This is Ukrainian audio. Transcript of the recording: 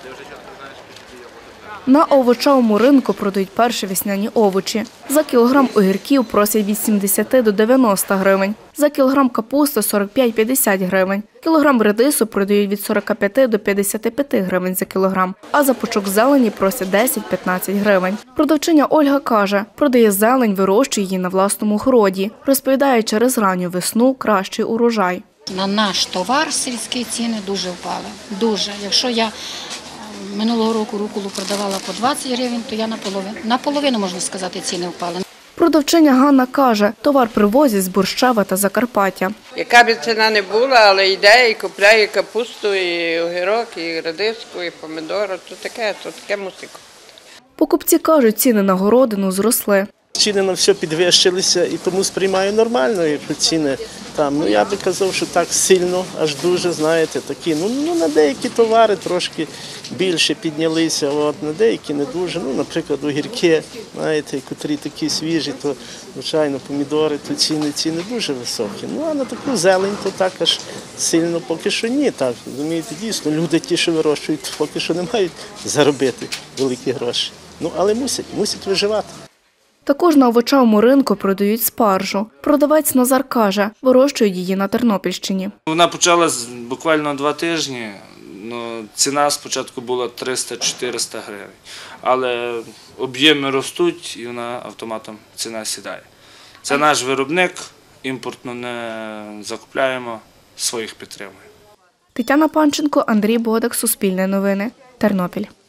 На овочевому ринку продають перші весняні овочі. За кілограм огірків просять від 70 до 90 гривень. За кілограм капусти – 45-50 гривень. Кілограм редису продають від 45 до 55 гривень за кілограм. А за пучок зелені просять 10-15 гривень. Продавчиня Ольга каже, продає зелень, вирощує її на власному городі. Розповідає, через ранню весну кращий урожай. На наш товар сільські ціни дуже впали. Дуже. Якщо я минулого року руколу продавала по 20 гривень, то я наполовину, можна сказати, ціни впали. Продавчиня Ганна каже, товар привозять з Борщева та Закарпаття. Яка б ціна не була, але йде і купляє капусту, і огірок, і редиску, і помідори. То таке мусить купити. Покупці кажуть, ціни на городину зросли. Ціни на все підвищилися і тому сприймаю нормально, якщо ціни там. Ну я би казав, що так сильно, аж дуже, знаєте, такі. Ну на деякі товари трошки більше піднялися, на деякі не дуже. Ну, наприклад, огірки, знаєте, котрі такі свіжі, то, звичайно, помідори, то ціни дуже високі. Ну, а на таку зелень, то так аж сильно поки що ні. Так, розумієте, дійсно, люди ті, що вирощують, поки що не мають заробити великі гроші. Ну, але мусять виживати. Також на овочевому ринку продають спаржу. Продавець Назар каже, вирощують її на Тернопільщині. Вона почалась буквально 2 тижні. Ціна спочатку була 300-400 гривень. Але об'єми ростуть і вона автоматом ціна сідає. Це наш виробник, імпортно не закупляємо, своїх підтримуємо. Тетяна Панченко, Андрій Бодак, Суспільне новини, Тернопіль.